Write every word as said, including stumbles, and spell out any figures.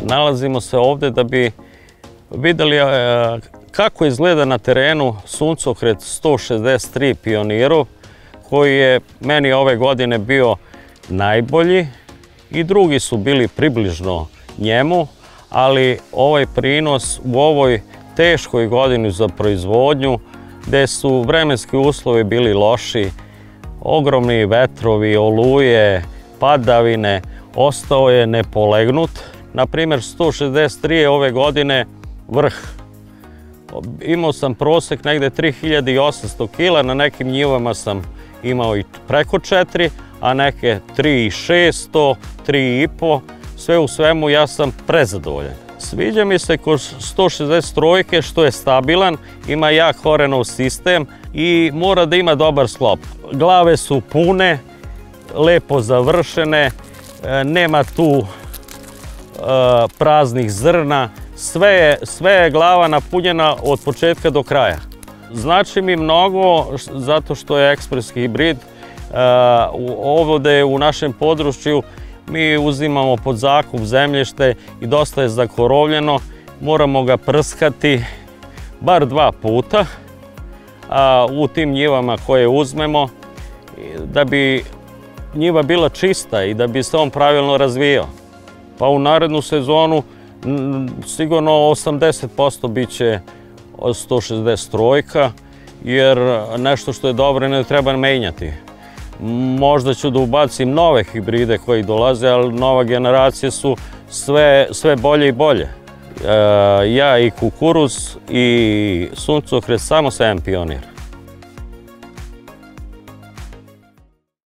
Nalazimo se ovde da bi videli kako izgleda na terenu suncokret sto šezdeset tri Pioniru, koji je meni ove godine bio najbolji i drugi su bili približno njemu, ali ovaj prinos u ovoj teškoj godini za proizvodnju, gde su vremenski uslovi bili loši, ogromni vetrovi, oluje, padavine, ostao je nepolegnut. Naprimer, sto šezdeset tri je ove godine vrh. Imao sam prosek negde tri hiljade osamsto kila, na nekim njivama sam imao i preko četiri, a neke tri hiljade šesto, tri i po. Sve u svemu ja sam prezadovoljan. Sviđa mi se kod sto šezdeset tri što je stabilan, ima jak Horenov sistem i mora da ima dobar sklop. Glave su pune, lepo završene, nema tu praznih zrna, sve je glava napunjena od početka do kraja. Znači mi mnogo zato što je ekspres hibrid. Ovdje u našem području mi uzimamo pod zakup zemljište i dosta je zakorovljeno. Moramo ga prskati bar dva puta u tim njivama koje uzmemo da bi njiva bila čista i da bi se on pravilno razvijao. Pa u narednu sezonu sigurno osamdeset posto bit će sto šezdeset tri, jer nešto što je dobro ne treba menjati. Možda ću da ubacim nove hibride koji dolaze, ali nova generacije su sve bolje i bolje. Ja i kukuruz i suncokret samo sejem Pionir.